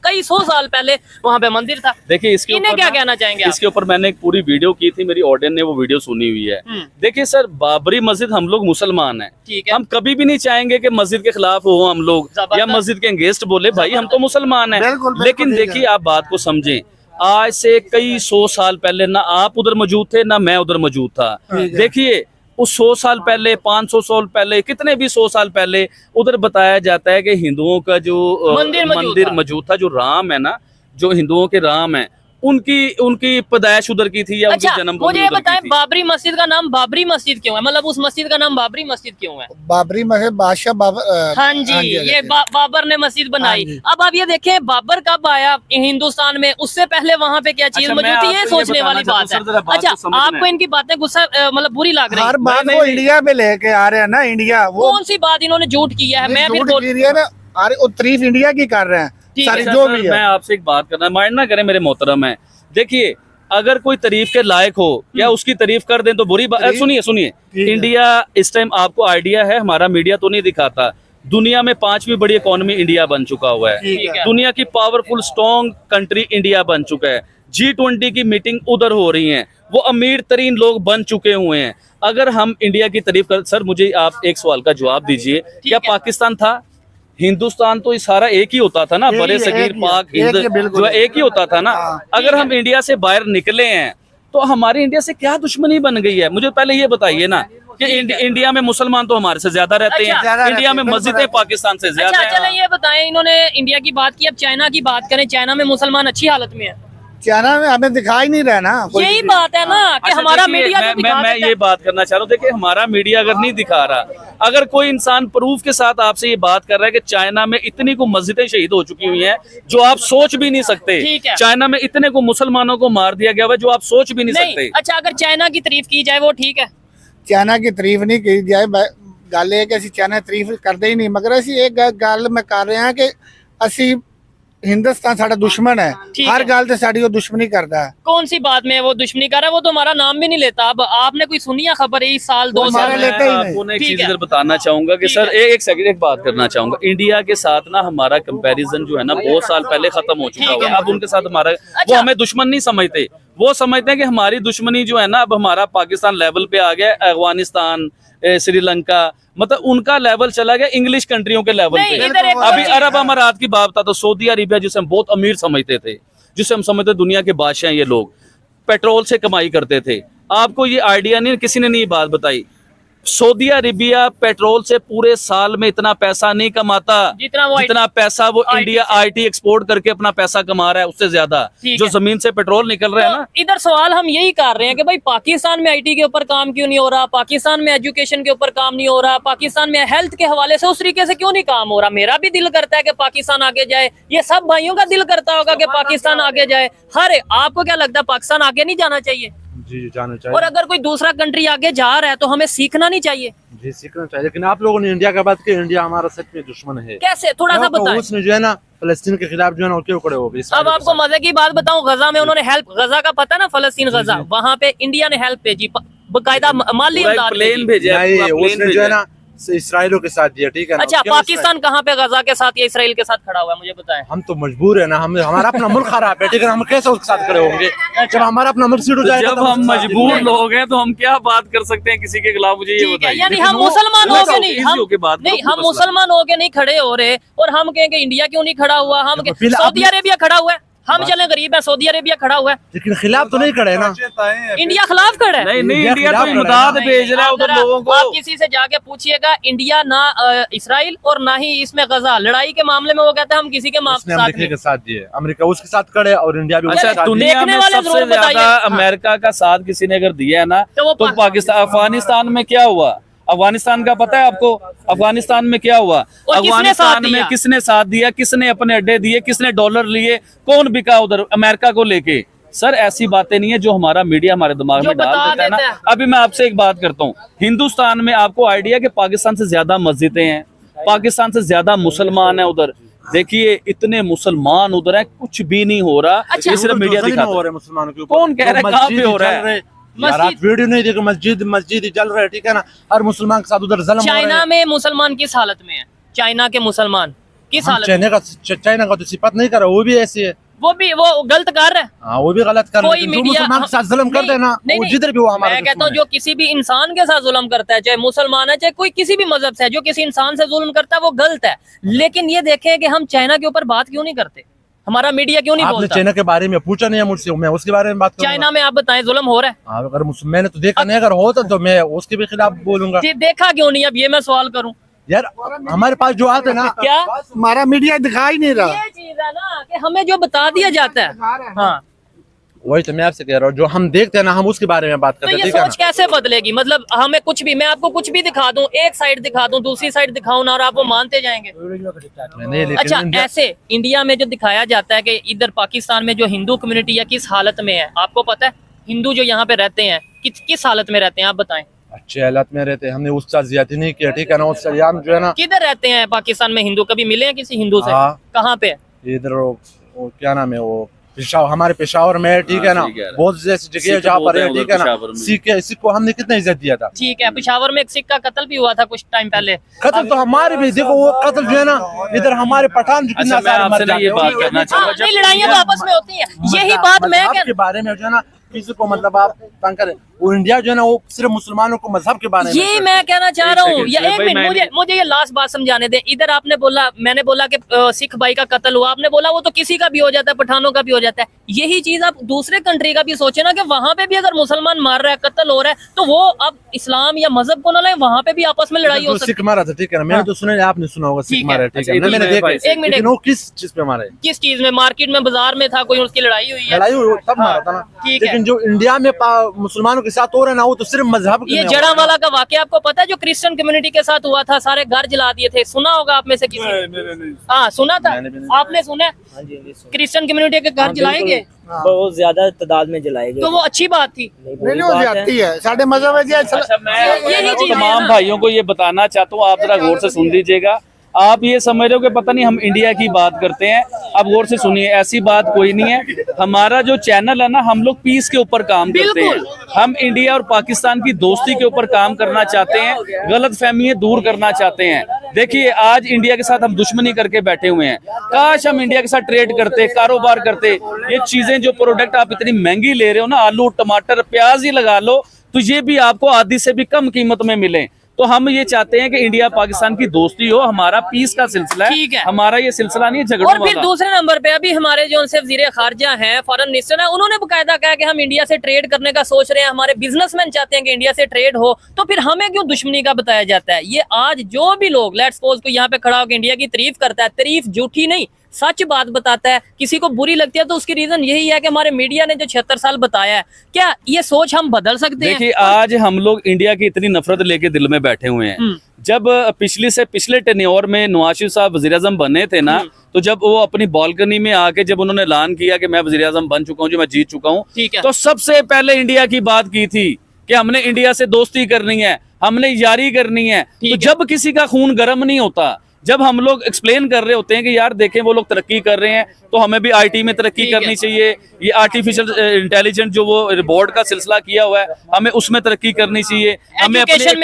कई 100 साल पहले वहाँ पे मंदिर था। देखिए इसके इन्हें ऊपर क्या कहना चाहेंगे आप? इसके ऊपर मैंने एक पूरी वीडियो की थी, मेरी ऑडियंस ने वो वीडियो सुनी हुई है। देखिए सर, बाबरी मस्जिद, हम लोग मुसलमान हैं, ठीक है। हम कभी भी नहीं चाहेंगे कि मस्जिद के खिलाफ हो हम लोग या मस्जिद के अगेंस्ट बोले, भाई हम तो मुसलमान हैं। लेकिन देखिए आप बात को समझें, आज से कई 100 साल पहले ना आप उधर मौजूद थे ना मैं उधर मौजूद था। देखिए उस 100 साल पहले, 500 साल पहले, कितने भी 100 साल पहले उधर बताया जाता है कि हिंदुओं का जो मंदिर मौजूद था, जो राम है ना, जो हिंदुओं के राम है, उनकी पैदाइश उधर की थी या अच्छा, उनकी जन्म मुझे ये बताएं, बाबरी मस्जिद का नाम बाबरी मस्जिद क्यों है? मतलब उस मस्जिद का नाम बाबरी मस्जिद क्यों है? बाबरी मस्जिद बादशाह बाबर, हाँ जी, ये बाबर ने मस्जिद बनाई। अब आप ये देखें, बाबर कब आया हिंदुस्तान में, उससे पहले वहाँ पे क्या चीज मौजूद थी, ये सोचने वाली बात है। अच्छा, आपको इनकी बातें गुस्सा मतलब बुरी लग रही है? हर बात वो इंडिया में लेके आ रहे हैं ना, इंडिया वो कौन सी बात इन्होंने झूठ की है? मैं भी अरे वो तारीफ इंडिया की कर रहे हैं सारी जो भी है। मैं आपसे एक बात करना, माइंड ना करें मेरे मोहतरम है। देखिए अगर कोई तारीफ के लायक हो या उसकी तारीफ कर दें तो बुरी बात। सुनिए, इंडिया इस टाइम, आपको आइडिया है, हमारा मीडिया तो नहीं दिखाता, दुनिया में 5वीं बड़ी इकोनॉमी इंडिया बन चुका हुआ है। दुनिया की पावरफुल स्ट्रॉन्ग कंट्री इंडिया बन चुका है। G20 की मीटिंग उधर हो रही है, वो अमीर तरीन लोग बन चुके हुए हैं। अगर हम इंडिया की तारीफ कर, सर मुझे आप एक सवाल का जवाब दीजिए, क्या पाकिस्तान था? हिंदुस्तान तो सारा एक ही होता था ना, बड़े सगीर पाक हिंद जो एक ही होता था ना। अगर हम इंडिया से बाहर निकले हैं तो हमारी इंडिया से क्या दुश्मनी बन गई है? मुझे पहले ये बताइए ना कि इंडिया में मुसलमान तो हमारे से ज्यादा रहते हैं, इंडिया में मस्जिदें पाकिस्तान से ज्यादा हैं। चलें ये बताएं, इन्होंने इंडिया की बात की, अब चाइना की बात करें। चाइना में मुसलमान अच्छी हालत में है? चाइना में हमें दिखाई नहीं रहा ना, यही बात है ना कि हमारा मीडिया मैं ये बात करना चाह रहा हूँ। देखिए हमारा मीडिया अगर नहीं दिखा रहा, अगर कोई इंसान प्रूफ के साथ आपसे ये बात कर रहा है कि चाइना में इतनी को मस्जिदें शहीद हो चुकी हुई हैं जो आप सोच भी नहीं सकते, चाइना में इतने को मुसलमानों को मार दिया गया है जो आप सोच भी नहीं सकते। अच्छा, अगर चाइना की तारीफ की जाए वो ठीक है? चाइना की तारीफ नहीं की जाए, गल है कि असी चाइना तारीफ करते ही नहीं, मगर असी एक गल मैं कर रहे हैं कि असी हिंदुस्तान साडा दुश्मन है, हर गल ते साडी वो दुश्मनी करता है। कौन सी बात में वो दुश्मनी कर रहा है? वो तो हमारा नाम भी नहीं लेता। अब आपने कोई सुनी है खबर इस साल 2 साल? आपको एक चीज इधर बताना चाहूंगा कि सर एक सेकंड, एक बात करना चाहूंगा। इंडिया के साथ ना हमारा कंपैरिजन जो है ना बहुत साल पहले खत्म हो चुका हुआ है। अब उनके साथ हमारा, वो हमें दुश्मन नहीं समझते, वो समझते हैं कि हमारी दुश्मनी जो है ना अब हमारा पाकिस्तान लेवल पे आ गया, अफगानिस्तान, श्रीलंका, मतलब उनका लेवल चला गया इंग्लिश कंट्रियों के लेवल पे। अभी अरब अमारात की बात था तो सऊदी अरेबिया जिसे हम बहुत अमीर समझते थे, जिसे हम समझते दुनिया के बादशाह, ये लोग पेट्रोल से कमाई करते थे। आपको ये आइडिया नहीं, किसी ने नहीं बात बताई, सऊदी अरेबिया पेट्रोल से पूरे साल में इतना पैसा नहीं कमाता जितना पैसा वो इंडिया आईटी एक्सपोर्ट करके अपना पैसा कमा रहा है, उससे ज्यादा जो जमीन से पेट्रोल निकल रहा है ना। इधर सवाल हम यही कर रहे हैं कि भाई पाकिस्तान में आईटी के ऊपर काम क्यों नहीं हो रहा, पाकिस्तान में एजुकेशन के ऊपर काम नहीं हो रहा, पाकिस्तान में हेल्थ के हवाले से उस तरीके से क्यों नहीं काम हो रहा? मेरा भी दिल करता है कि पाकिस्तान आगे जाए, ये सब भाइयों का दिल करता होगा कि पाकिस्तान आगे जाए। हर आपको क्या लगता है, पाकिस्तान आगे नहीं जाना चाहिए? जी जाना चाहिए। और अगर कोई दूसरा कंट्री आगे जा रहा है तो हमें सीखना नहीं चाहिए? जी सीखना चाहिए, लेकिन आप लोगों ने इंडिया का बात की, इंडिया हमारा सच में दुश्मन है। कैसे, थोड़ा सा बताएं। उसने जो है ना फलस्तीन के खिलाफ जो है ना क्यों खड़े हो गए। अब आपको मजे की बात बताऊं, गजा में उन्होंने हेल्प, गजा का पता ना, फलस्तीन गजा, वहाँ पे इंडिया ने हेल्प भेजी, बकायदा माली प्लेन भेजा, उसने जो है ना इसराइलों के साथ दिया, ठीक है ना। अच्छा, पाकिस्तान कहाँ पे गजा के साथ या इसराइल के साथ खड़ा हुआ है, मुझे बताएं। हम तो मजबूर है ना, हम हमारा अपना मुल्क खराब है, ठीक है, हम कैसे उसके साथ खड़े होंगे? जब हमारा अपना मुल्क सीट हो जाएगा, जब हम मजबूर लोग हैं तो हम क्या बात कर सकते हैं किसी के खिलाफ, मुझे ये बताइए। यानी हम मुसलमान हो के नहीं, हम मुसलमान हो के नहीं खड़े हो रहे और हम कहेंगे इंडिया क्यों नहीं खड़ा हुआ, हम सऊदी अरेबिया खड़ा हुआ है, हम चले गरीब है, सऊदी अरेबिया खड़ा हुआ है, लेकिन खिलाफ तो नहीं खड़े ना। इंडिया खिलाफ खड़ा है? नहीं, इंडिया तो इमदाद भेज रहा है उधर लोगों को। आप किसी से जाके पूछिएगा, इंडिया ना इसराइल और ना ही इसमें गजा, लड़ाई के मामले में वो कहते हैं हम किसी के साथ दिए, अमेरिका उसके साथ खड़े और इंडिया भी। अच्छा, दुनिया में सबसे ज्यादा अमेरिका का साथ किसी ने अगर दिया है ना तो पाकिस्तान। अफगानिस्तान में क्या हुआ, अफगानिस्तान का पता है आपको? अफगानिस्तान में क्या हुआ? अफगानिस्तान में किसने साथ दिया, किसने अपने अड्डे दिए, किसने डॉलर लिए, कौन बिका उधर अमेरिका को लेके? सर ऐसी बातें नहीं है जो हमारा मीडिया हमारे दिमाग में डाल देता है ना। अभी मैं आपसे एक बात करता हूँ, हिंदुस्तान में आपको आइडिया कि पाकिस्तान से ज्यादा मस्जिदें हैं, पाकिस्तान से ज्यादा मुसलमान है उधर। देखिए इतने मुसलमान उधर है, कुछ भी नहीं हो रहा। अच्छा, सिर्फ मीडिया दिखाता है। मुसलमानों के कौन कह रहा है, कहाँ पे हो रहा है? यार आप वीडियो नहीं देखो, मस्जिद जल रहे, ठीक है ना, हर मुसलमान के साथ उधर जुल्म हो रहा है। चाइना में मुसलमान किस हालत में है? चाइना के मुसलमान किस हालत? चाइना का तो सिफत नहीं कर रहा, वो भी ऐसी है, वो गलत कर रहा है। हाँ वो भी गलत कर रहा है। जो मुसलमान के साथ जुल्म करते हैं ना, वो जिधर भी वो हमारा मैं कहता हूँ जो किसी भी इंसान के साथ जुल्म करता है, चाहे मुसलमान है चाहे कोई किसी भी मजहब से है, जो किसी इंसान से जुल्म करता है वो गलत है। लेकिन ये देखें कि हम चाइना के ऊपर बात क्यों नहीं करते, हमारा मीडिया क्यों नहीं बोलता? चाइना के बारे में पूछा नहीं है मुझसे, मैं उसके बारे में बात करूंगा। चाइना में आप बताएं जुल्म हो रहा है? अगर मैंने तो देखा नहीं, अगर होता तो मैं उसके भी खिलाफ बोलूंगा। देखा क्यों नहीं, अब ये मैं सवाल करूं यार। हमारे पास जो आते ना, क्या हमारा मीडिया दिखा ही नहीं रहा। ये चीज है ना कि हमें जो बता दिया जाता है, हाँ वही तो मैं आपसे कह रहा हूँ, जो हम देखते हैं ना हम उसके बारे में बात करते तो हैं। ये सोच कैसे बदलेगी? मतलब हमें कुछ भी, मैं आपको कुछ भी दिखा दूं, एक साइड दिखा दूं, दूसरी साइड दिखाऊं ना, और आप वो मानते जाएंगे। अच्छा, ऐसे इंडिया में जो दिखाया जाता है कि इधर पाकिस्तान में जो हिंदू कम्युनिटी है किस हालत में है, आपको पता है? हिंदू जो यहाँ पे रहते हैं किस हालत में रहते हैं, आप बताएं। अच्छे हालत में रहते हैं, हमने उसके साथ ज्यादती नहीं किया, ठीक है ना। उस जो है ना, किधर रहते हैं पाकिस्तान में हिंदू? कभी मिले हैं किसी हिंदू से? कहाँ पे? इधर वो क्या नाम है, वो पेशावर, हमारे पेशावर में, ठीक है ना। बहुत ऐसी जगह है जहाँ पर है, ठीक है ना। सिख को हमने कितना इज्जत दिया था। ठीक है, पेशावर में एक सिख का कत्ल भी हुआ था कुछ टाइम पहले। कत्ल तो हमारे भी, देखो वो कत्ल जो है ना, इधर हमारे पठान कितना सारे मर जाते हैं। लड़ाइयाँ तो आपस में होती है, यही बात मैं के बारे में जो है ना, किसी को मतलब आप तंग करें, वो इंडिया जो है ना वो सिर्फ मुसलमानों को मजहब के बारे में, ये मैं कहना चाह रहा हूँ। या एक मिनट, मुझे ये लास्ट बात समझाने दें। इधर आपने बोला, मैंने बोला कि सिख भाई का कत्ल हुआ, आपने बोला वो तो किसी का भी हो जाता है, पठानों का भी हो जाता है। यही चीज आप दूसरे कंट्री का भी सोचे ना, कि वहाँ पे भी अगर मुसलमान मार रहा है, कत्ल हो रहा है, तो वो अब इस्लाम या मजहब को ना लाए, वहाँ पे भी आपस में लड़ाई हो सकती है। सिख मारा था, ठीक है ना, मैंने तो सुना, आपने सुना होगा सिख मारा, ठीक है, मैंने देखा। एक मिनट, वो किस चीज पे मारा है? किस चीज में? मार्केट में, बाजार में था कोई, उसकी लड़ाई हुई है, लड़ाई तब मारा था ना। ठीक है, लेकिन जो इंडिया में मुसलमानों के साथ हो रहा है ना, वो तो सिर्फ मजहब। ये जड़ावाला का वाकया आपको पता है, जो क्रिश्चियन कम्युनिटी के साथ हुआ था, सारे घर जला दिए थे, सुना होगा आप में से किसी? हाँ सुना था, आपने सुना? क्रिश्चियन कम्युनिटी के घर जलाए गए, बहुत ज्यादा तादाद में जलाए गए, तो वो अच्छी बात थी। नहीं वो जाती है साढ़े मजहब है। मैं तमाम भाइयों को ये बताना चाहता हूँ, आप जरा गौर से सुन लीजिएगा। आप ये समझ रहे हो कि पता नहीं हम इंडिया की बात करते हैं, अब गौर से सुनिए, ऐसी बात कोई नहीं है। हमारा जो चैनल है ना, हम लोग पीस के ऊपर काम करते हैं, हम इंडिया और पाकिस्तान की दोस्ती के ऊपर काम करना चाहते हैं, गलत फहमियां दूर करना चाहते हैं। देखिए आज इंडिया के साथ हम दुश्मनी करके बैठे हुए हैं, काश हम इंडिया के साथ ट्रेड करते, कारोबार करते। ये चीजें जो प्रोडक्ट आप इतनी महंगी ले रहे हो ना, आलू टमाटर प्याज ही लगा लो, तो ये भी आपको आधी से भी कम कीमत में मिले। तो हम ये चाहते हैं कि इंडिया पाकिस्तान की दोस्ती हो, हमारा पीस का सिलसिला है, हमारा ये सिलसिला नहीं है झगड़ों वाला। और फिर दूसरे नंबर पे अभी हमारे जो उनसे वजीर खारजा हैं, फॉरेन मिनिस्टर हैं, उन्होंने बकायदा कहा कि हम इंडिया से ट्रेड करने का सोच रहे हैं, हमारे बिजनेसमैन चाहते हैं कि इंडिया से ट्रेड हो, तो फिर हमें क्यों दुश्मनी का बताया जाता है? ये आज जो भी लोग लेट्स सपोज को यहाँ पे खड़ा होकर इंडिया की तारीफ करता है, तारीफ झूठी नहीं सच बात बताता है, किसी को बुरी लगती है तो उसकी रीजन यही है कि हमारे मीडिया ने जो 76 साल बताया है। क्या ये सोच हम बदल सकते हैं? देखिए आज हम लोग इंडिया की इतनी नफरत लेके दिल में बैठे हुए हैं। जब पिछले टेन्योर में नवाज शरीफ साहब वजीर आजम बने थे ना, तो जब वो अपनी बालकनी में आके जब उन्होंने ऐलान किया कि मैं वजीर आजम बन चुका हूँ, जो मैं जीत चुका हूँ, तो सबसे पहले इंडिया की बात की थी कि हमने इंडिया से दोस्ती करनी है, हमने यारी करनी है। तो जब किसी का खून गर्म नहीं होता, जब हम लोग एक्सप्लेन कर रहे होते हैं कि यार देखें वो लोग तरक्की कर रहे हैं, तो हमें भी आईटी में तरक्की करनी चाहिए, ये आर्टिफिशियल इंटेलिजेंस जो वो बोर्ड का सिलसिला किया हुआ है, हमें उसमें तरक्की करनी चाहिए, हमें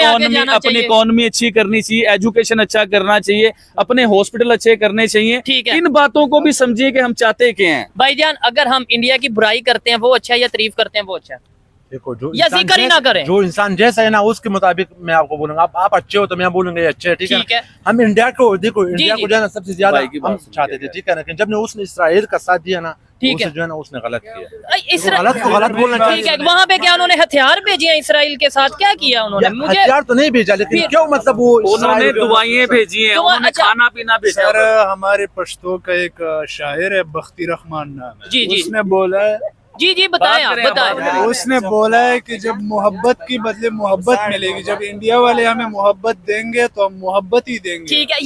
अपनी इकोनॉमी अच्छी करनी चाहिए, एजुकेशन अच्छा करना चाहिए, अपने हॉस्पिटल अच्छे करने चाहिए। इन बातों को भी समझिए कि हम चाहते क्या हैं। भाईजान, अगर हम इंडिया की बुराई करते हैं वो अच्छा है या तारीफ करते हैं वो अच्छा है? देखो जो या जिक्र ही ना करें, जो इंसान जैसा है ना उसके मुताबिक मैं आपको बोलूंगा। आप अच्छे हो तो मैं बोलूंगा ये अच्छे है, ठीक है। हम इंडिया को देखो, इंडिया को जो है ना सबसे ज्यादा हम चाहते थे, ठीक है, लेकिन जब ने उसने इसराइल का साथ दिया ना, ठीक है, जो है ना उसने गलत किया। गलत को गलत बोलना चाहिए। ठीक है, वहाँ पे क्या उन्होंने हथियार भेजे हैं इसराइल के साथ? क्या किया उन्होंने? मुझे हथियार तो नहीं भेजा, लेकिन क्यों मतलब वो उन्होंने दुआएं भेजी हैं, उन्होंने खाना पीना भेजा। सर हमारे पश्तो का एक शायर है, बख्ती रहमान नाम है, जी जी, उसने बोला है, जी बताएं आप, बताएं। उसने बोला है कि जब मोहब्बत की बदले मोहब्बत मिलेगी, जब इंडिया वाले हमें मोहब्बत देंगे तो हम मोहब्बत ही देंगे। ठीक है,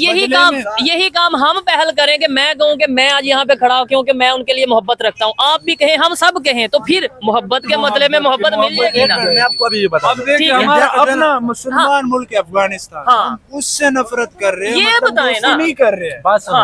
यही काम हम पहल करें कि मैं कहूँ कि मैं आज यहाँ पे खड़ा हूँ क्योंकि मैं उनके लिए मोहब्बत रखता हूँ, आप भी कहें, हम सब कहें, तो फिर मोहब्बत के मतलब में मोहब्बत मिल जाएगी ना। मैं आपको अभी ये बता, हमारा अपना मुसलमान मुल्क अफगानिस्तान, हम उससे नफरत कर रहे हैं, ये बताएं ना, नहीं कर रहे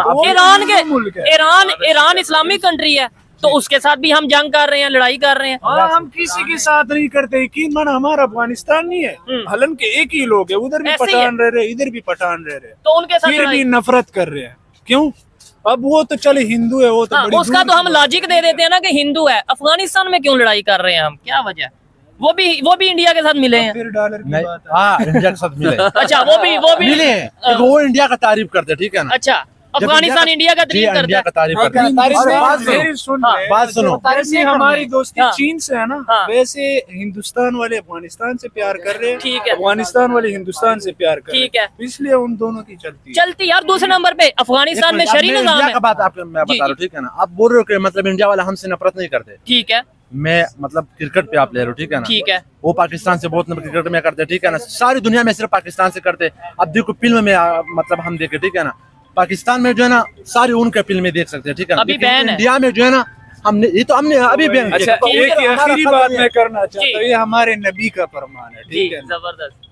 हैं। ईरान इस्लामिक कंट्री है, तो उसके साथ भी हम जंग कर रहे हैं, लड़ाई कर रहे हैं। हम किसी के साथ नहीं करते, यकीन माना हमारा अफगानिस्तान नहीं है, हलन के एक ही लोग है, उधर भी पठान रह रहे, इधर भी पठान रह रहे, तो उनके साथ फिर भी नफरत कर रहे हैं। क्यों? अब वो तो चले हिंदू है, वो तो हाँ, बड़ी उसका दूर तो की हम बात लॉजिक दे देते हैं ना कि हिंदू है। अफगानिस्तान में क्यों लड़ाई कर रहे हैं हम, क्या वजह? वो भी इंडिया के साथ मिले है। हैं। फिर डॉलर की नहीं, बात है। हाँ इंडिया के साथ मिले। अच्छा, वो भी मिले हैं, क्योंकि वो इंडिया का तारीफ करते, ठीक है ना। अच्छा, अफगानिस्तान इंडिया का तारीफ करता इंडिया है। का तारीफ हाँ, करते हैं। तारीफ और से- बात सुनो, मेरी सुन हाँ, ले, बात सुनो। जैसे हमारी दोस्ती हाँ। चीन से है ना, हाँ। वैसे हिंदुस्तान वाले अफगानिस्तान से प्यार कर रहे हैं, ठीक है। अफगानिस्तान वाले हिंदुस्तान से प्यार कर रहे ठीक है। हैं, इसलिए उन दोनों की चलती है। चलती यार। दूसरे नंबर पे अफगानिस्तान में शरी निजाम इंडिया है। का बात आपको मैं जी, बता रहा हूँ, ठीक है ना। आप बोल रहे हो कि मतलब इंडिया वाला हमसे नफरत नहीं करते। ठीक है, मैं मतलब क्रिकेट पे आप ले रहे हो, ठीक है ना। ठीक है। वो पाकिस्तान से बहुत नंबर क्रिकेट में करते, ठीक है ना। सारी दुनिया में सिर्फ पाकिस्तान से करते। अब देखो फिल्म में मतलब हम देखे, ठीक है ना, पाकिस्तान में जो है ना सारी उनके फिल्म देख सकते हैं, ठीक है ना। अभी लेकिन बैन है। इंडिया में जो है ना हमने अभी बैन किया। अच्छा, तो एक ही हमारा आखिरी खबर बात ये मैं करना चाहता जी। हूँ, ये हमारे नबी का फरमान है, जी, ठीक है ना, जबरदस्त।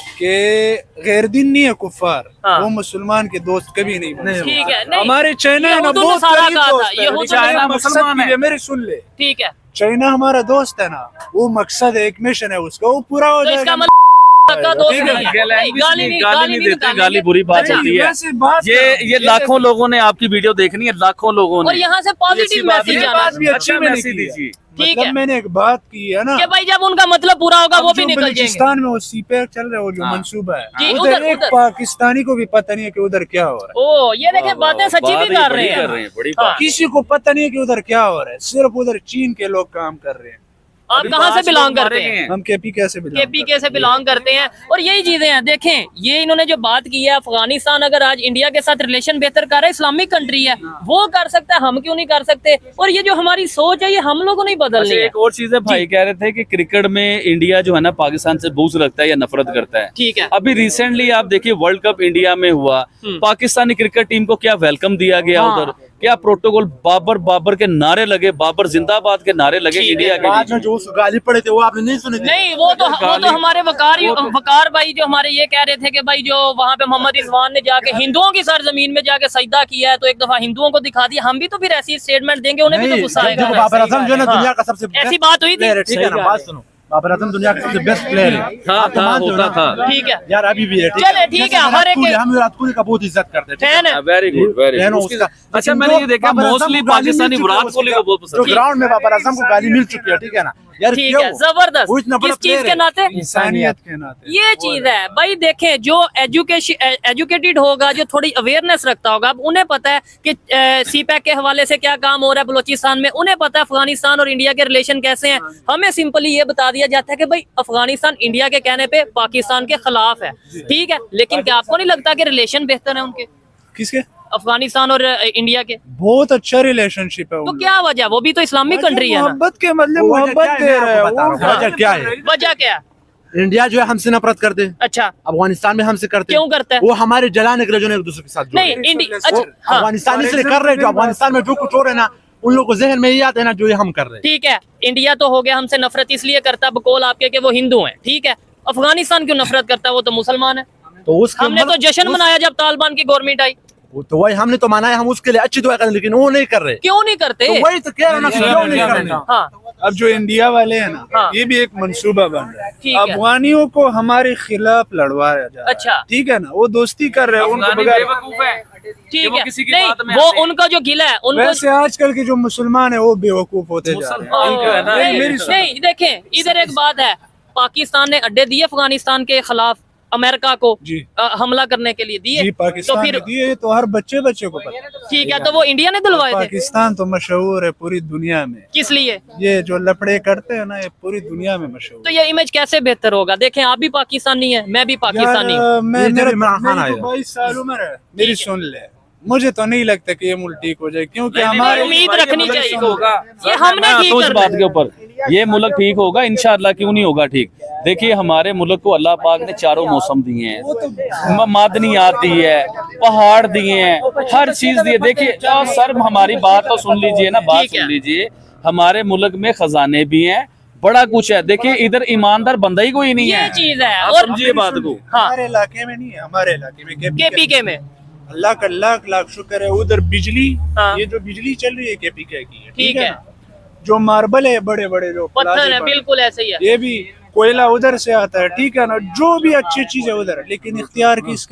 कि गैर दिन नहीं है कुफार, हाँ। वो मुसलमान के दोस्त कभी नहीं बने। ठीक है, नहीं, हमारे चाइना है ना, यहूद बहुत नसारा करीब कहा था, दोस्त है। यहूद चाइना नसारा मकसद मुसलमान के है। लिए, मेरी सुन ले, ठीक है। चाइना हमारा दोस्त है ना, वो मकसद है, एक मिशन है उसका, वो पूरा हो तो जाएगा। इसका मतलब का दोस्त ठीक है, नहीं है। गाली गाली नहीं देते, निकालेंगे। गाली बुरी बात अच्छा, होती है। वैसे बात ये लाखों लोगों ने आपकी वीडियो देखनी है, लाखों लोगों ने। और यहाँ से पॉजिटिव मैसेज ये आना बात भी अच्छी अच्छा मैंने मैसेज की है। दीजिए। ठीक मतलब है मैंने एक बात की है ना, कि भाई जब उनका मतलब पूरा होगा वो अब भी जो निकल जाएंगे। बलूचिस्तान में वो सीपैक चल रहा है, वो जो हाँ। मंसूबा है, जी, उधर उधर- एक उधर। पाकिस्तानी को भी पता नहीं है कि उधर क्या हो रहा है। ओ, ये देखे बातें सच्ची भी कर रहे हैं। बड़ी हाँ। बात। किसी को पता नहीं है कि उधर क्या हो रहा है, सिर्फ उधर चीन के लोग काम कर रहे हैं। आप कहाँ से बिलोंग करते हैं? हम केपीके से बिलोंग केपीके से बिलोंग करते हैं। और यही चीजें हैं, देखें ये इन्होंने जो बात की है, अफगानिस्तान अगर आज इंडिया के साथ रिलेशन बेहतर कर रहा है, इस्लामिक कंट्री है, वो कर सकता है, हम क्यों नहीं कर सकते? और ये जो हमारी सोच है, ये हम लोगों ने बदलनी अच्छा, है। एक और चीज है, भाई कह रहे थे कि क्रिकेट में इंडिया जो है ना पाकिस्तान से बुग़्ज़ रखता है या नफरत करता है। ठीक है। अभी रिसेंटली आप देखिए वर्ल्ड कप इंडिया में हुआ, पाकिस्तानी क्रिकेट टीम को क्या वेलकम दिया गया हाँ। उधर, क्या प्रोटोकॉल, बाबर के नारे लगे, बाबर जिंदाबाद के नारे लगे ठीक है। इंडिया के बाद बीच में जो उस गाली पड़े थे वो आपने नहीं सुने थे? नहीं, वो तो हमारे वकार भाई जो हमारे ये कह रहे थे कि भाई जो वहाँ पे मोहम्मद रिजवान ने जाके हिंदुओं की सरजमीन में जाके सजदा किया है, तो एक दफा हिंदुओं को दिखा दिया। हम भी तो फिर ऐसी स्टेटमेंट देंगे, उन्हें भी तो गुस्सा देखो, आएगा। बाबर आजम जो है ना हाँ। दुनिया का सबसे ऐसी बेस्ट बात हुई थी। प्लेयर है, ठीक है ना। बात सुनो, बाबर आजम दुनिया का सबसे बेस्ट प्लेयर है। आप तो मानते हो ना? ठीक है, यार अभी भी है, चले, ठीक है, हर एक हम विराट कोहली का बहुत इज्जत करते हैं, ठीक है? फैन है। वेरी गुड, वेरी फैन हो गुड। उसका। अच्छा, लेकिन मैंने जो ये देखा बाबर आजम मोस्टली को गाली मिल पाकिस्तानी चुकी है, विराट कोहली को बहुत जो पसंद है। ग्राउंड में बाबर आजम को गाली मिल चुकी है, ठीक है ना। यार ठीक क्यों? है, जबरदस्त। वो इतना बड़ा किस चीज player के है। नाते? इंसानियत के नाते। ये चीज है भाई। देखें, जो एजुकेटेड होगा, जो थोड़ी अवेयरनेस रखता होगा, अब उन्हें पता है कि सीपैक के हवाले से क्या काम हो रहा है बलूचिस्तान में, उन्हें पता है अफगानिस्तान और इंडिया के रिलेशन कैसे हैं। हमें सिंपली ये बता दिया जाता है कि भाई अफगानिस्तान इंडिया के कहने पे पाकिस्तान के खिलाफ है, ठीक है। लेकिन क्या आपको नहीं लगता कि रिलेशन बेहतर है उनके, किसके? अफगानिस्तान और इंडिया के? बहुत अच्छा रिलेशनशिप है तो उनका। क्या वजह? वो भी तो इस्लामिक कंट्री है ना। मोहब्बत के मतलब वो वजह मोहब्बत क्या है, दे मैं रहे आपको बता रहा हैं हूँ। वजह क्या है? वजह क्या है? इंडिया जो है हमसे नफरत करते हैं, अच्छा, अफगानिस्तान में हमसे करते हैं। क्यों करता है? वो हमारे जलाने के लिए जो है एक दूसरे के साथ जुड़े नहीं, हैं। इंडिया, वो अच्छा, हाँ, अफगानिस्तान इसलिए कर रहे हैं, जो अफगानिस्तान में जो कुछ हो रहा है ना, उन लोगों को जहन में ये आता है ना जो ये हम कर रहे हैं। ठीक है। इंडिया तो हो गया हमसे नफरत इसलिए करता, बकौल आपके कि वो हिंदू हैं, ठीक है। अफगानिस्तान क्यों नफरत करता है? वो तो मुसलमान है। तो उसके हमने तो जश्न मनाया जब तालिबान की गवर्नमेंट आई। तो वही हमने तो माना है, हम उसके लिए अच्छी दुआ करें, लेकिन वो नहीं कर रहे। क्यों नहीं करते? तो वही तो कह रहे हैं ना, क्यों नहीं कर रहे? हाँ, अब जो इंडिया वाले हैं ना, हाँ। ये भी एक मंसूबा बन रहा ठीक है, है। अफगानियों को हमारे खिलाफ लड़वाया जा रहा है। अच्छा। ठीक है ना, वो दोस्ती कर रहे हैं उनको बगैर। ठीक वो है। किसी की नहीं, बात में वो आते हैं। उनका जो गिला है उनको वैसे आजकल के जो मुसलमान है वो बेवकूफ होते जा रहे हैं। ठीक है ना, नहीं, मेरी सुनो। नहीं, देखें, इधर एक बात है, पाकिस्तान ने अड्डे दिए अफगानिस्तान के खिलाफ अमेरिका को जी। हमला करने के लिए दिए। जी, तो पाकिस्तान फिर ने दिए तो हर बच्चे को पता है। ठीक है, तो वो इंडिया ने दिलवाए थे। पाकिस्तान तो मशहूर है पूरी दुनिया में, किस लिए? ये जो लपड़े करते हैं ना, ये पूरी दुनिया में मशहूर तो ये इमेज कैसे बेहतर होगा? देखें, आप भी पाकिस्तानी हैं, मैं भी पाकिस्तानी हूँ। मैं ये जब मेरा इमरान खान मेरी आएगा। तो 22 साल उम्र है, मेरी सुन ले, मुझे तो नहीं लगता कि ये मुल्क ठीक हो जाए, क्योंकि नहीं, हमारे उम्मीद रखनी चाहिए। होगा ये हमने ठीक तो इस कर बात के ऊपर ये मुल्क ठीक होगा इंशाअल्लाह, क्यों नहीं होगा ठीक। देखिए हमारे मुल्क को अल्लाह पाक ने चारों मौसम दिए हैं, मादनियात दी है, पहाड़ दिए हैं, हर चीज दी है। देखिए सर हमारी बात तो सुन लीजिए ना, बात ठीक है। सुन लीजिए। हमारे मुल्क में खजाने भी हैं, बड़ा कुछ है। देखिए इधर ईमानदार बंदा ही कोई नहीं है, ये चीज है। आप और समझिए बात को। हाँ, हमारे इलाके में नहीं है, हमारे इलाके में केपीके में अल्लाह का लाख लाख शुक्र है, उधर बिजली, हाँ। ये जो बिजली चल रही है केपीके की है, ठीक है। ना? जो मार्बल है, बड़े बड़े जो पत्थर प्लाजे है, पर, बिल्कुल ऐसे ही है। ये भी कोयला उधर से आता है, ठीक है ना, जो भी अच्छी चीज है उधर, लेकिन इख्तियार किसका है?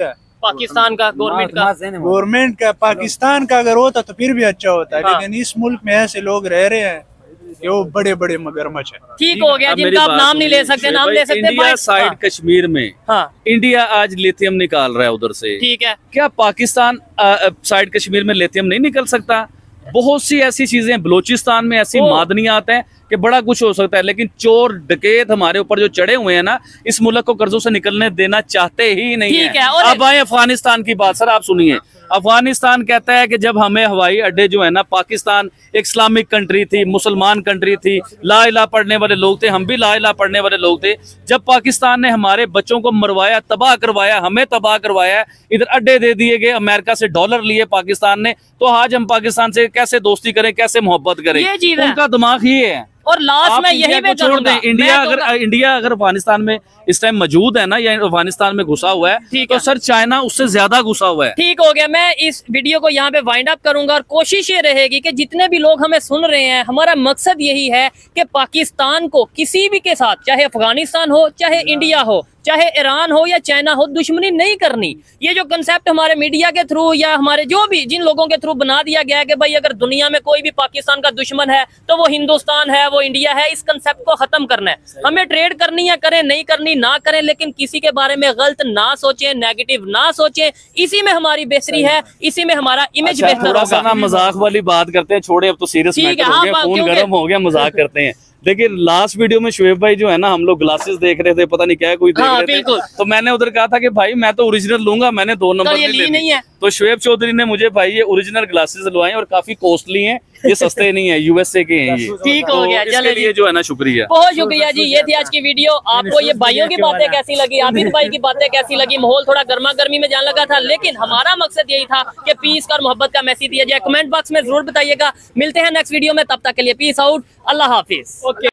पाकिस्तान का, गवर्नमेंट का पाकिस्तान का अगर होता तो फिर भी अच्छा होता है, लेकिन इस मुल्क में ऐसे लोग रह रहे हैं कि वो बड़े बड़े मगरमच्छ हैं। ठीक हो गया, जिनका आप नाम नहीं ले सकते, नाम ले सकते। इंडिया साइड कश्मीर में इंडिया आज लिथियम निकाल रहा है उधर से, ठीक है, क्या पाकिस्तान साइड कश्मीर में लिथियम नहीं निकल सकता? बहुत सी ऐसी चीजें बलूचिस्तान में ऐसी मादनियात हैं कि बड़ा कुछ हो सकता है, लेकिन चोर डकैत हमारे ऊपर जो चढ़े हुए हैं ना, इस मुल्क को कर्जों से निकलने देना चाहते ही नहीं है। अब आए अफगानिस्तान की बात। सर आप सुनिए, अफगानिस्तान कहता है कि जब हमें हवाई अड्डे जो है ना, पाकिस्तान एक इस्लामिक कंट्री थी, मुसलमान कंट्री थी, ला इलाहा पढ़ने वाले लोग थे, हम भी ला इलाहा पढ़ने वाले लोग थे। जब पाकिस्तान ने हमारे बच्चों को मरवाया, तबाह करवाया, हमें तबाह करवाया, इधर अड्डे दे दिए गए, अमेरिका से डॉलर लिए पाकिस्तान ने, तो आज हम पाकिस्तान से कैसे दोस्ती करें, कैसे मोहब्बत करें? उनका दिमाग ये है। और लास्ट में यही में छोड़ दें, इंडिया अगर अफगानिस्तान में इस टाइम मौजूद है ना, या अफगानिस्तान में घुसा हुआ है, तो सर चाइना उससे ज्यादा घुसा हुआ है। ठीक हो गया, मैं इस वीडियो को यहाँ पे वाइंड अप करूंगा और कोशिश ये रहेगी कि जितने भी लोग हमें सुन रहे हैं, हमारा मकसद यही है कि पाकिस्तान को किसी भी के साथ, चाहे अफगानिस्तान हो, चाहे इंडिया हो, चाहे ईरान हो या चाइना हो, दुश्मनी नहीं करनी। ये जो कंसेप्ट हमारे मीडिया के थ्रू या हमारे जो भी जिन लोगों के थ्रू बना दिया गया है कि भाई अगर दुनिया में कोई भी पाकिस्तान का दुश्मन है तो वो हिंदुस्तान है, वो इंडिया है, इस कंसेप्ट को खत्म करना है। हमें ट्रेड करनी है करें, नहीं करनी ना करें, लेकिन किसी के बारे में गलत ना सोचें, नेगेटिव ना सोचें। इसी में हमारी बेहतरी है, इसी में हमारा इमेज बेहतर होगा। ना मजाक वाली बात करते हैं, छोड़े अब तो सीरियस मैटर हो गया, खून गर्म हो गया, मजाक करते हैं। देखिए लास्ट वीडियो में शुएब भाई जो है ना, हम लोग ग्लासेस देख रहे थे, पता नहीं क्या कोई देख रहे थे, तो मैंने उधर कहा था कि भाई मैं तो ओरिजिनल लूंगा, मैंने 2 नंबर नहीं है। तो शुएब चौधरी ने मुझे भाई ये ओरिजिनल ग्लासेस दिलवाए और काफी कॉस्टली हैं, ये सस्ते नहीं है, यूएसए के हैं ये। ठीक हो गया, इसके लिए जो है ना शुक्रिया, बहुत शुक्रिया जी। ये थी आज की वीडियो। आपको ये भाइयों की बातें कैसी लगी, आबिद भाई की बातें कैसी लगी? माहौल थोड़ा गर्मा गर्मी में जाने लगा था, लेकिन हमारा मकसद यही था कि पीस का और मोहब्बत का मैसेज दिया जाए। कमेंट बॉक्स में जरूर बताइएगा। मिलते हैं नेक्स्ट वीडियो में, तब तक के लिए पीस आउट, अल्लाह हाफिज।